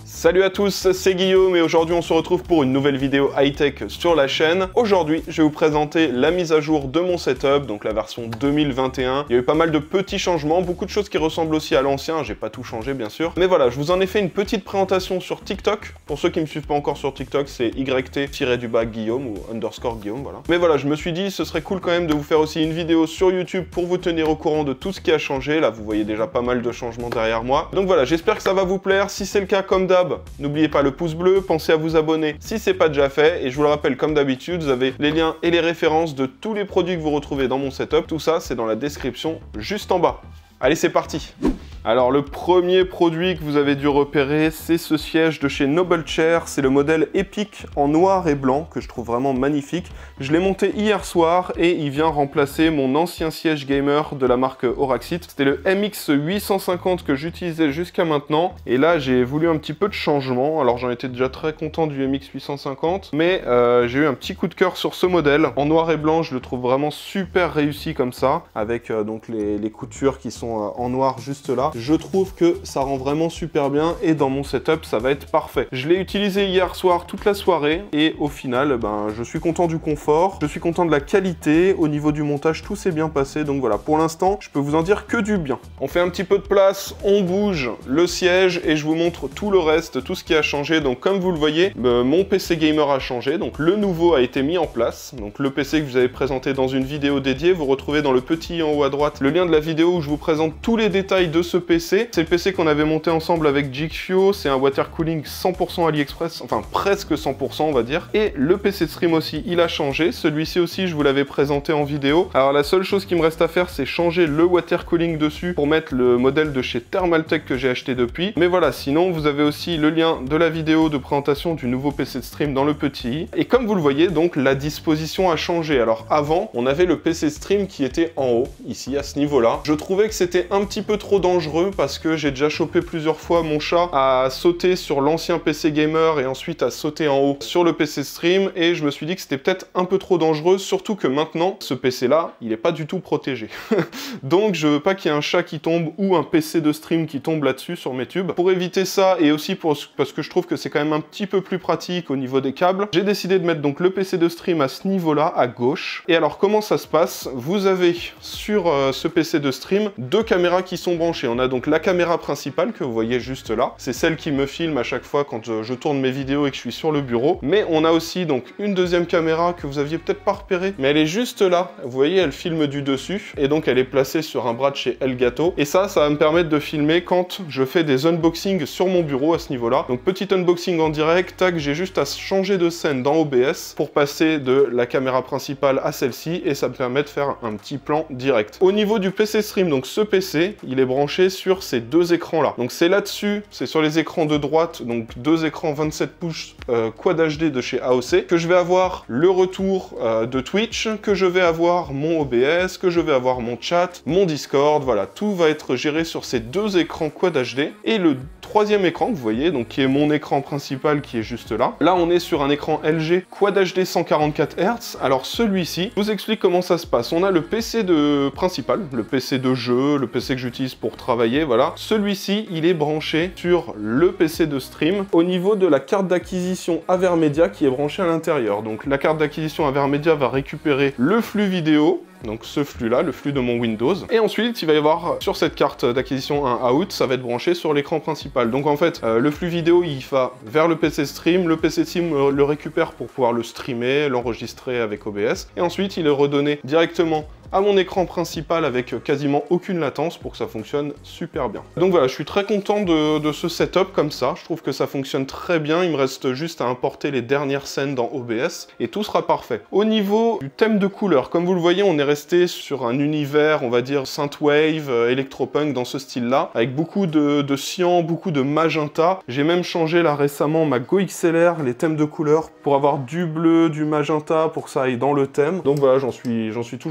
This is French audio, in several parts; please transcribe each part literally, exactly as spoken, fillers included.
Salut à tous, c'est Guillaume et aujourd'hui on se retrouve pour une nouvelle vidéo high-tech sur la chaîne. Aujourd'hui, je vais vous présenter la mise à jour de mon setup, donc la version deux mille vingt et un. Il y a eu pas mal de petits changements, beaucoup de choses qui ressemblent aussi à l'ancien, j'ai pas tout changé bien sûr. Mais voilà, je vous en ai fait une petite présentation sur TikTok. Pour ceux qui me suivent pas encore sur TikTok, c'est Y T-du-bas Guillaume ou underscore Guillaume, voilà. Mais voilà, je me suis dit, ce serait cool quand même de vous faire aussi une vidéo sur YouTube pour vous tenir au courant de tout ce qui a changé. Là, vous voyez déjà pas mal de changements derrière moi. Donc voilà, j'espère que ça va vous plaire. Si c'est le cas, comme d'hab, n'oubliez pas le pouce bleu, pensez à vous abonner si c'est pas déjà fait, et je vous le rappelle comme d'habitude, vous avez les liens et les références de tous les produits que vous retrouvez dans mon setup, tout ça c'est dans la description juste en bas. Allez, c'est parti! Alors le premier produit que vous avez dû repérer, c'est ce siège de chez Noble Chair. C'est le modèle Epic en noir et blanc que je trouve vraiment magnifique. Je l'ai monté hier soir et il vient remplacer mon ancien siège gamer de la marque Auraxit. C'était le M X huit cent cinquante que j'utilisais jusqu'à maintenant. Et là j'ai voulu un petit peu de changement. Alors j'en étais déjà très content du M X huit cent cinquante, mais euh, j'ai eu un petit coup de cœur sur ce modèle. En noir et blanc, je le trouve vraiment super réussi comme ça, avec euh, donc les, les coutures qui sont euh, en noir juste là. Je trouve que ça rend vraiment super bien et dans mon setup ça va être parfait. Je l'ai utilisé hier soir toute la soirée et au final ben, je suis content du confort, je suis content de la qualité, au niveau du montage tout s'est bien passé, donc voilà, pour l'instant je peux vous en dire que du bien. On fait un petit peu de place, on bouge le siège et je vous montre tout le reste, tout ce qui a changé. Donc comme vous le voyez, euh, mon P C gamer a changé, donc le nouveau a été mis en place. Donc le P C que je vous avais présenté dans une vidéo dédiée, vous retrouvez dans le petit en haut à droite le lien de la vidéo où je vous présente tous les détails de ce P C. C'est le P C qu'on avait monté ensemble avec Jikfio, c'est un water cooling cent pour cent AliExpress, enfin presque cent pour cent on va dire. Et le P C de stream aussi, il a changé, celui-ci aussi je vous l'avais présenté en vidéo. Alors la seule chose qui me reste à faire, c'est changer le water cooling dessus pour mettre le modèle de chez Thermaltake que j'ai acheté depuis. Mais voilà, sinon vous avez aussi le lien de la vidéo de présentation du nouveau P C de stream dans le petit i. Et comme vous le voyez, donc la disposition a changé. Alors avant, on avait le P C stream qui était en haut, ici à ce niveau-là. Je trouvais que c'était un petit peu trop dangereux parce parce que j'ai déjà chopé plusieurs fois mon chat à sauter sur l'ancien P C gamer et ensuite à sauter en haut sur le P C stream, et je me suis dit que c'était peut-être un peu trop dangereux, surtout que maintenant ce P C là il est pas du tout protégé. Donc je veux pas qu'il y ait un chat qui tombe ou un P C de stream qui tombe là-dessus sur mes tubes. Pour éviter ça et aussi pour, parce que je trouve que c'est quand même un petit peu plus pratique au niveau des câbles, j'ai décidé de mettre donc le P C de stream à ce niveau là à gauche. Et alors comment ça se passe? Vous avez sur euh, ce P C de stream deux caméras qui sont branchées. On a donc la La caméra principale que vous voyez juste là, c'est celle qui me filme à chaque fois quand je, je tourne mes vidéos et que je suis sur le bureau. Mais on a aussi donc une deuxième caméra que vous aviez peut-être pas repérée, mais elle est juste là. Vous voyez, elle filme du dessus et donc elle est placée sur un bras de chez Elgato. Et ça, ça va me permettre de filmer quand je fais des unboxings sur mon bureau à ce niveau-là. Donc petit unboxing en direct, tac, j'ai juste à changer de scène dans O B S pour passer de la caméra principale à celle-ci et ça me permet de faire un petit plan direct. Au niveau du P C stream, donc ce P C, il est branché sur ces deux écrans là. Donc c'est là-dessus, c'est sur les écrans de droite, donc deux écrans vingt-sept pouces euh, Quad H D de chez A O C, que je vais avoir le retour euh, de Twitch, que je vais avoir mon O B S, que je vais avoir mon chat, mon Discord, voilà, tout va être géré sur ces deux écrans Quad H D. Et le troisième écran que vous voyez, donc qui est mon écran principal qui est juste là. Là on est sur un écran L G Quad H D cent quarante-quatre hertz. Alors celui-ci, je vous explique comment ça se passe. On a le P C de principal, le P C de jeu, le P C que j'utilise pour travailler, voilà. Celui-ci, il est branché sur le P C de stream au niveau de la carte d'acquisition Avermedia qui est branchée à l'intérieur. Donc la carte d'acquisition Avermedia va récupérer le flux vidéo, donc ce flux-là, le flux de mon Windows. Et ensuite, il va y avoir sur cette carte d'acquisition un out, ça va être branché sur l'écran principal. Donc en fait, euh, le flux vidéo, il va vers le P C stream, le P C stream euh, le récupère pour pouvoir le streamer, l'enregistrer avec O B S, et ensuite il est redonné directement à mon écran principal avec quasiment aucune latence pour que ça fonctionne super bien. Donc voilà, je suis très content de, de ce setup comme ça, je trouve que ça fonctionne très bien, il me reste juste à importer les dernières scènes dans O B S et tout sera parfait. Au niveau du thème de couleur, comme vous le voyez, on est resté sur un univers, on va dire synthwave, euh, electropunk dans ce style-là, avec beaucoup de, de cyan, beaucoup de magenta. J'ai même changé là récemment ma Go X L R, les thèmes de couleur, pour avoir du bleu, du magenta, pour que ça aille dans le thème. Donc voilà, j'en suis, j'en suis toujours très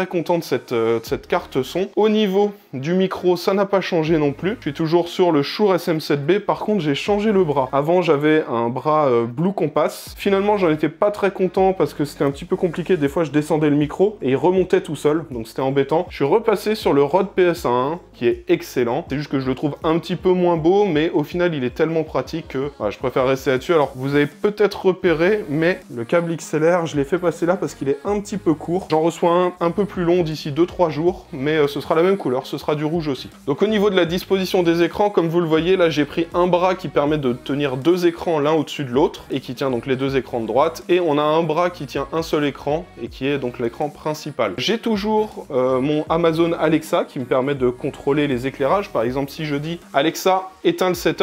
content de cette, euh, de cette carte son. Au niveau du micro, ça n'a pas changé non plus. Je suis toujours sur le Shure S M sept B. Par contre, j'ai changé le bras. Avant, j'avais un bras euh, Blue Compass. Finalement, j'en étais pas très content parce que c'était un petit peu compliqué. Des fois, je descendais le micro et il remontait tout seul. Donc, c'était embêtant. Je suis repassé sur le Rode P S un qui est excellent. C'est juste que je le trouve un petit peu moins beau, mais au final, il est tellement pratique que voilà, je préfère rester là-dessus. Alors, vous avez peut-être repéré, mais le câble X L R, je l'ai fait passer là parce qu'il est un petit peu court. J'en reçois un un peu plus long d'ici deux trois jours, mais euh, ce sera la même couleur, ce sera du rouge aussi. Donc au niveau de la disposition des écrans, comme vous le voyez, là j'ai pris un bras qui permet de tenir deux écrans l'un au-dessus de l'autre, et qui tient donc les deux écrans de droite, et on a un bras qui tient un seul écran, et qui est donc l'écran principal. J'ai toujours euh, mon Amazon Alexa qui me permet de contrôler les éclairages. Par exemple, si je dis « Alexa, éteins le setup »,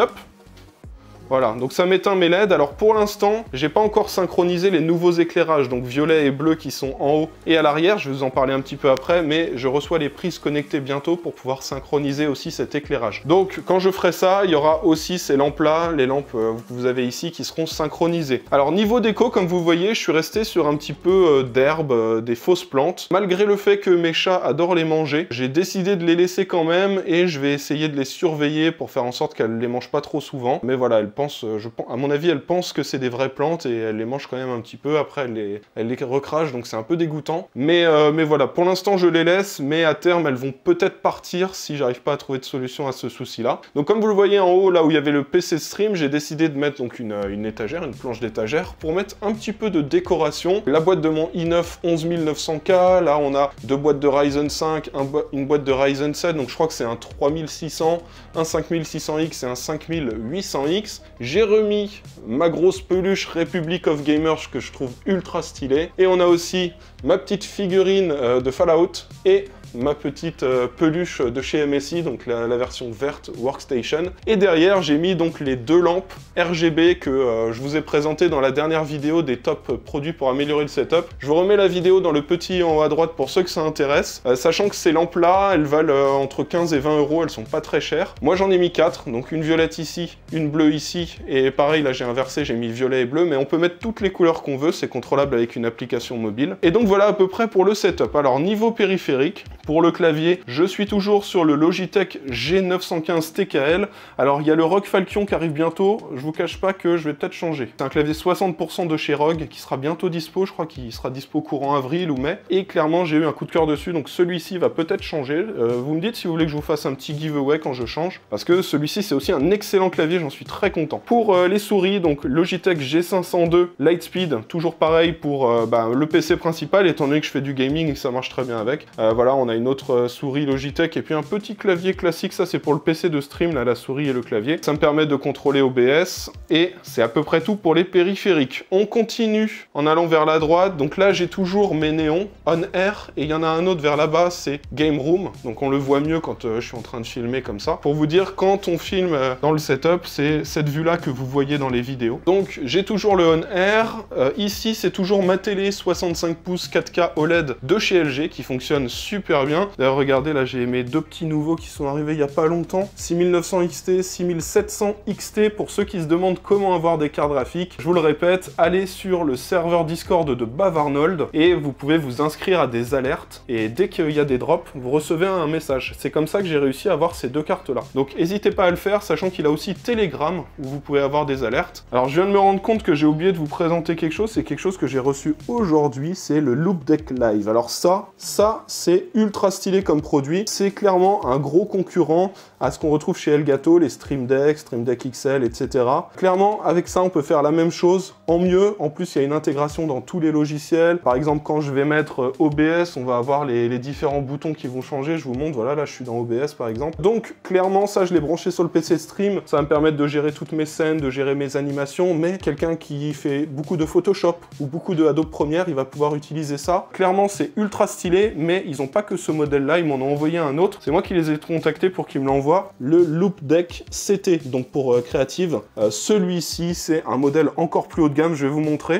voilà, donc ça m'éteint mes L E D. Alors pour l'instant, j'ai pas encore synchronisé les nouveaux éclairages, donc violet et bleu qui sont en haut et à l'arrière, je vais vous en parler un petit peu après, mais je reçois les prises connectées bientôt pour pouvoir synchroniser aussi cet éclairage. Donc quand je ferai ça, il y aura aussi ces lampes-là, les lampes euh, que vous avez ici, qui seront synchronisées. Alors niveau déco, comme vous voyez, je suis resté sur un petit peu euh, d'herbe, euh, des fausses plantes. Malgré le fait que mes chats adorent les manger, j'ai décidé de les laisser quand même, et je vais essayer de les surveiller pour faire en sorte qu'elles les mangent pas trop souvent. Mais voilà, elles pense, je pense, à mon avis, elle pense que c'est des vraies plantes et elle les mange quand même un petit peu. Après, elle les, elle les recrache, donc c'est un peu dégoûtant. Mais, euh, mais voilà, pour l'instant, je les laisse, mais à terme, elles vont peut-être partir si j'arrive pas à trouver de solution à ce souci-là. Donc, comme vous le voyez en haut, là où il y avait le P C Stream, j'ai décidé de mettre donc une, une étagère, une planche d'étagère, pour mettre un petit peu de décoration. La boîte de mon i neuf onze mille neuf cents K, là, on a deux boîtes de Ryzen cinq, un bo une boîte de Ryzen sept, donc je crois que c'est un trois mille six cents, un cinq mille six cents X et un cinq mille huit cents X. J'ai remis ma grosse peluche Republic of Gamers que je trouve ultra stylée. Et on a aussi ma petite figurine euh, de Fallout et ma petite euh, peluche de chez M S I, donc la, la version verte Workstation. Et derrière, j'ai mis donc les deux lampes R G B que euh, je vous ai présenté dans la dernière vidéo des top produits pour améliorer le setup. Je vous remets la vidéo dans le petit en haut à droite pour ceux que ça intéresse, euh, sachant que ces lampes-là, elles valent euh, entre quinze et vingt euros, elles sont pas très chères. Moi, j'en ai mis quatre, donc une violette ici, une bleue ici, et pareil, là j'ai inversé, j'ai mis violet et bleu, mais on peut mettre toutes les couleurs qu'on veut, c'est contrôlable avec une application mobile. Et donc voilà à peu près pour le setup. Alors niveau périphérique, pour le clavier, je suis toujours sur le Logitech G neuf cent quinze T K L. Alors il y a le R O G Falcon qui arrive bientôt, je vous cache pas que je vais peut-être changer. C'est un clavier soixante pour cent de chez R O G qui sera bientôt dispo, je crois qu'il sera dispo courant avril ou mai. Et clairement j'ai eu un coup de cœur dessus, donc celui-ci va peut-être changer. Euh, vous me dites si vous voulez que je vous fasse un petit giveaway quand je change, parce que celui-ci c'est aussi un excellent clavier, j'en suis très content. Pour euh, les souris, donc Logitech G cinq cent deux Lightspeed, toujours pareil pour euh, bah, le P C principal, étant donné que je fais du gaming et que ça marche très bien avec. Euh, voilà, on a une autre euh, souris Logitech et puis un petit clavier classique, ça c'est pour le P C de stream, là, la souris et le clavier. Ça me permet de contrôler O B S et c'est à peu près tout pour les périphériques. On continue en allant vers la droite, donc là j'ai toujours mes néons on air et il y en a un autre vers là-bas, c'est Game Room, donc on le voit mieux quand euh, je suis en train de filmer comme ça. Pour vous dire, quand on filme euh, dans le setup, c'est cette vue-là que vous voyez dans les vidéos. Donc j'ai toujours le on air, euh, ici c'est toujours ma télé soixante-cinq pouces quatre K O L E D de chez L G qui fonctionne super bien. D'ailleurs regardez, là j'ai mes deux petits nouveaux qui sont arrivés il y a pas longtemps, six mille neuf cents X T, six mille sept cents X T. Pour ceux qui se demandent comment avoir des cartes graphiques, je vous le répète, allez sur le serveur Discord de Bavarnold et vous pouvez vous inscrire à des alertes et dès qu'il y a des drops, vous recevez un message. C'est comme ça que j'ai réussi à avoir ces deux cartes là. Donc n'hésitez pas à le faire, sachant qu'il a aussi Telegram où vous pouvez avoir des alertes. Alors je viens de me rendre compte que j'ai oublié de vous présenter quelque chose, c'est quelque chose que j'ai reçu aujourd'hui, c'est le Loupedeck Live. Alors ça, ça c'est ultra stylé comme produit, c'est clairement un gros concurrent à ce qu'on retrouve chez Elgato, les Stream Deck, Stream Deck X L, et cetera. Clairement, avec ça, on peut faire la même chose en mieux. En plus, il y a une intégration dans tous les logiciels. Par exemple, quand je vais mettre O B S, on va avoir les, les différents boutons qui vont changer. Je vous montre, voilà, là, je suis dans O B S, par exemple. Donc, clairement, ça, je l'ai branché sur le P C Stream. Ça va me permettre de gérer toutes mes scènes, de gérer mes animations, mais quelqu'un qui fait beaucoup de Photoshop ou beaucoup de Adobe Premiere, il va pouvoir utiliser ça. Clairement, c'est ultra stylé, mais ils n'ont pas que ce modèle-là, ils m'en ont envoyé un autre. C'est moi qui les ai contactés pour qu'ils me l'envoient. Le Loupedeck C T, donc pour euh, Creative. Euh, Celui-ci, c'est un modèle encore plus haut de gamme, je vais vous montrer.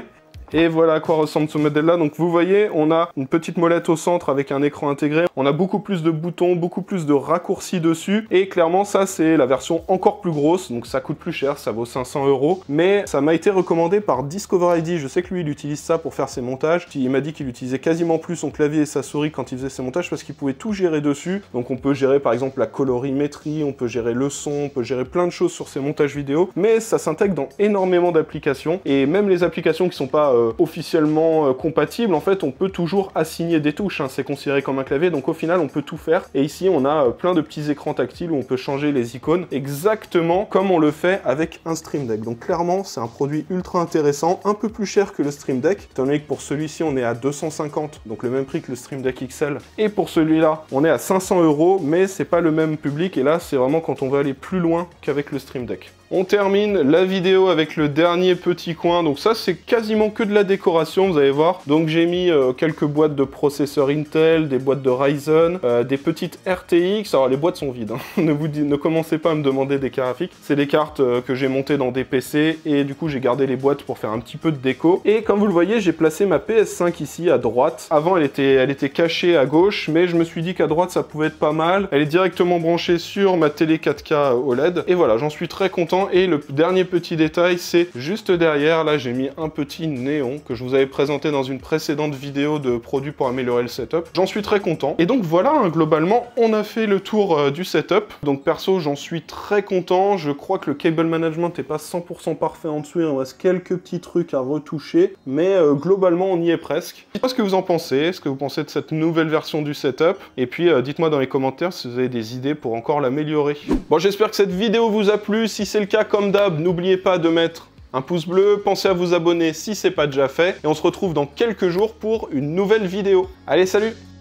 Et voilà à quoi ressemble ce modèle-là. Donc vous voyez, on a une petite molette au centre avec un écran intégré. On a beaucoup plus de boutons, beaucoup plus de raccourcis dessus. Et clairement, ça, c'est la version encore plus grosse. Donc ça coûte plus cher, ça vaut cinq cents euros. Mais ça m'a été recommandé par Discover I D. Je sais que lui, il utilise ça pour faire ses montages. Il m'a dit qu'il utilisait quasiment plus son clavier et sa souris quand il faisait ses montages parce qu'il pouvait tout gérer dessus. Donc on peut gérer par exemple la colorimétrie, on peut gérer le son, on peut gérer plein de choses sur ses montages vidéo. Mais ça s'intègre dans énormément d'applications. Et même les applications qui sont pas euh, officiellement euh, compatibles, en fait, on peut toujours assigner des touches. Hein. C'est considéré comme un clavier. Donc au final, on peut tout faire. Et ici, on a euh, plein de petits écrans tactiles où on peut changer les icônes exactement comme on le fait avec un Stream Deck. Donc clairement, c'est un produit ultra intéressant, un peu plus cher que le Stream Deck, étant donné que pour celui-ci, on est à deux cent cinquante, donc le même prix que le Stream Deck X L. Et pour celui-là, on est à cinq cents euros, mais c'est pas le même public. Et là, c'est vraiment quand on veut aller plus loin qu'avec le Stream Deck. On termine la vidéo avec le dernier petit coin. Donc ça, c'est quasiment que de la décoration, vous allez voir. Donc j'ai mis euh, quelques boîtes de processeurs Intel, des boîtes de Ryzen, euh, des petites R T X. Alors les boîtes sont vides, hein. ne, vous, ne commencez pas à me demander des cartes graphiques. C'est des cartes euh, que j'ai montées dans des P C et du coup j'ai gardé les boîtes pour faire un petit peu de déco. Et comme vous le voyez, j'ai placé ma P S cinq ici à droite. Avant, elle était, elle était cachée à gauche, mais je me suis dit qu'à droite, ça pouvait être pas mal. Elle est directement branchée sur ma télé quatre K O L E D. Et voilà, j'en suis très content. Et le dernier petit détail, c'est juste derrière, là j'ai mis un petit néon que je vous avais présenté dans une précédente vidéo de produits pour améliorer le setup. J'en suis très content. Et donc voilà, hein, globalement, on a fait le tour euh, du setup. Donc perso, j'en suis très content. Je crois que le cable management n'est pas cent pour cent parfait en dessous. Il en reste quelques petits trucs à retoucher. Mais euh, globalement, on y est presque. Dites-moi ce que vous en pensez, ce que vous pensez de cette nouvelle version du setup. Et puis, euh, dites-moi dans les commentaires si vous avez des idées pour encore l'améliorer. Bon, j'espère que cette vidéo vous a plu. Si c'est le cas, comme d'hab, n'oubliez pas de mettre un pouce bleu, pensez à vous abonner si c'est pas déjà fait, et on se retrouve dans quelques jours pour une nouvelle vidéo. Allez, salut!